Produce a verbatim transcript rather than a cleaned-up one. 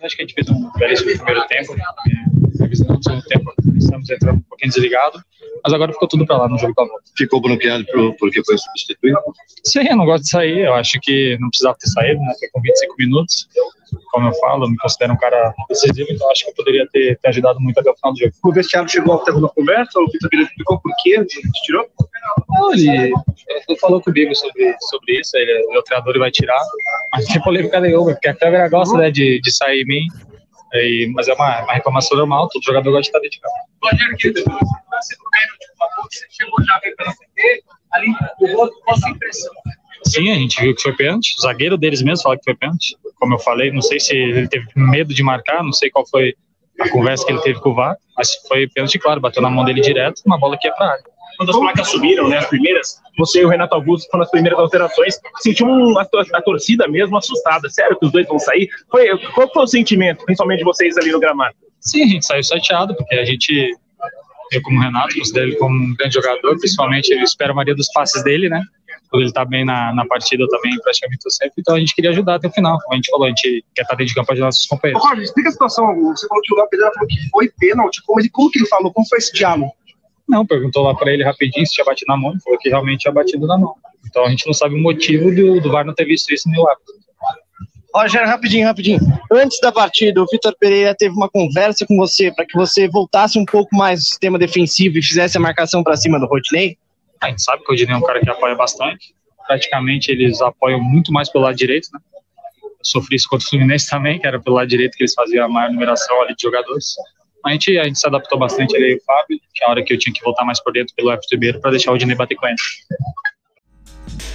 Acho que a gente fez um belíssimo primeiro tempo. Revisando o segundo tempo, estamos entrando um pouquinho desligado, mas agora ficou tudo para lá no jogo da volta. Ficou bloqueado por, porque foi substituído? Sim, eu não gosto de sair. Eu acho que não precisava ter saído, né? Foi com vinte e cinco minutos. Como eu falo, eu me considero um cara decisivo, então acho que eu poderia ter, ter ajudado muito até o final do jogo. O vestiário chegou ao termo da conversa, o Vitor Pereira explicou por que ele te tirou? Não, ele, ele falou comigo sobre, sobre isso, ele é o treinador e vai tirar, mas não tem polêmica nenhuma, porque a câmera gosta, né, de, de sair em mim, e, mas é uma, uma reclamação normal, todo jogador gosta de estar dentro de campo. Rogério, que você no pênalti, você chegou já a ver pela T V, ali o outro, qual a sua impressão? Sim, a gente viu que foi pênalti, o zagueiro deles mesmo falou que foi pênalti, como eu falei, não sei se ele teve medo de marcar, não sei qual foi a conversa que ele teve com o V A R, mas foi pênalti, claro, bateu na mão dele direto, uma bola que ia pra área. Quando as placas subiram, né, as primeiras, você e o Renato Augusto foram as primeiras alterações, sentiu um, a, a torcida mesmo assustada, sério que os dois vão sair? Foi, qual foi o sentimento, principalmente de vocês ali no gramado? Sim, a gente saiu chateado, porque a gente, eu como Renato, considero ele como um grande jogador, principalmente ele espera a maioria dos passes dele, né, quando ele tá bem na, na partida, eu também praticamente tô sempre, então a gente queria ajudar até o final, como a gente falou, a gente quer estar dentro de campo para ajudar nossos companheiros. Ô, Roger, explica a situação, você falou que o Léo Pereira falou que foi pênalti, como, ele, como que ele falou, como foi esse diálogo? Não, perguntou lá para ele rapidinho se tinha batido na mão, ele falou que realmente tinha batido na mão. Então a gente não sabe o motivo do, do V A R não ter visto isso no árbitro. Rogério, rapidinho, rapidinho. Antes da partida, o Vitor Pereira teve uma conversa com você para que você voltasse um pouco mais no sistema defensivo e fizesse a marcação para cima do Rodinei? A gente sabe que o Rodinei é um cara que apoia bastante. Praticamente eles apoiam muito mais pelo lado direito, né? Eu sofri isso contra o Fluminense também, que era pelo lado direito que eles faziam a maior numeração ali de jogadores. A gente, a gente se adaptou bastante ali, o Fábio, que é a hora que eu tinha que voltar mais por dentro pelo Everton Ribeiro para deixar o Rodinei bater com ele.